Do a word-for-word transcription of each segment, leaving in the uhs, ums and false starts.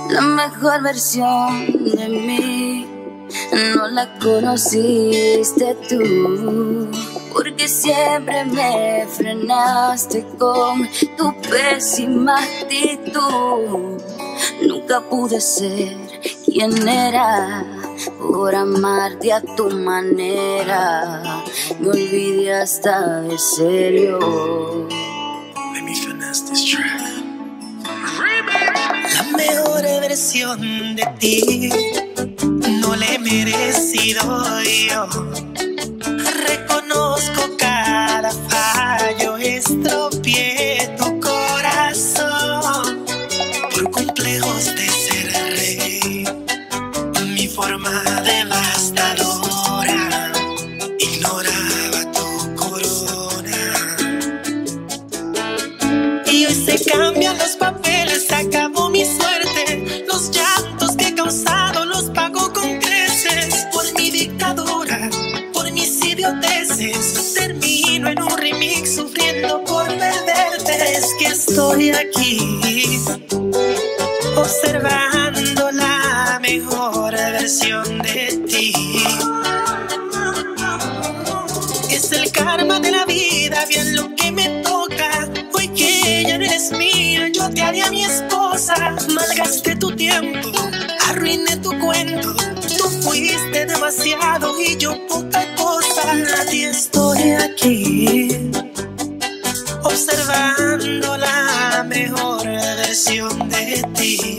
La mejor versión de mí no la conociste tú, porque siempre me frenaste con tu pésima actitud. Nunca pude ser quien era por amarte a tu manera. Me olvidé hasta de serio. Let me finesse this track. La mejor versión de ti no la he merecido yo. Reconozco cada fallo, estropeé tu corazón por complejos de ser rey. Mi forma devastadora ignoraba tu corona. Y hoy se cambian los papeles, acabó mi suerte. Los llantos que he causado los pago con creces. Por mi dictadura, por mis idioteces, termino en un remix sufriendo por perderte. Es que estoy aquí observando la mejor versión de ti. Es el karma de la vida, bien lo que me toca. Hoy que ya no eres mía, yo te haría mi esposa. Malgasté tu tiempo, arruiné tu cuento. Tú fuiste demasiado y yo poca cosa. Nadie estoy aquí observando la mejor versión de ti.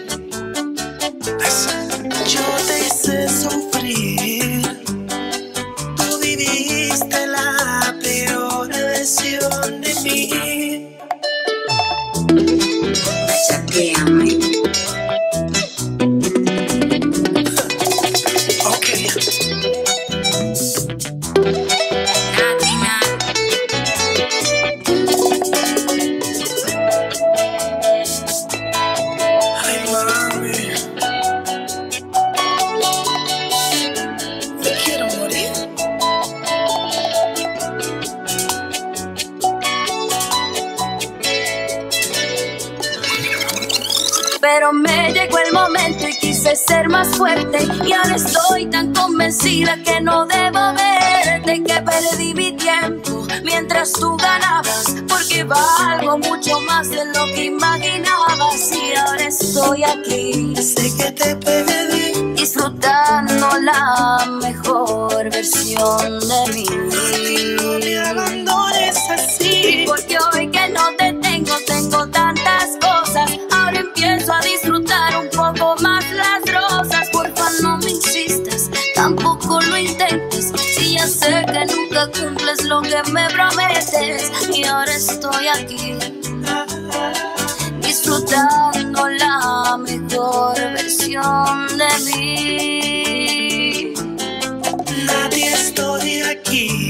Yo te hice sufrir, tú viviste la peor versión de mí. Chateame. Okay. Latina. Ay, mami, me quiero morir. Pero me llegó el momento y quise ser más fuerte, y ahora estoy tan convencida que no debo verte, que perdí mi tiempo mientras tú ganabas, porque valgo mucho más de lo que imaginabas. Y ahora estoy aquí, Sé que te perdí, disfrutando la mejor versión de mí. no me abandones así. Porque hoy que no te tengo, tengo tantas cosas. Ahora empiezo a disfrutar un poco más las rosas. Porfa, no me insistas, tampoco lo intentes, si ya sé que nunca cumples lo que me prometes. Y ahora estoy aquí, disfrutando la mejor versión de mí. Nadie estoy aquí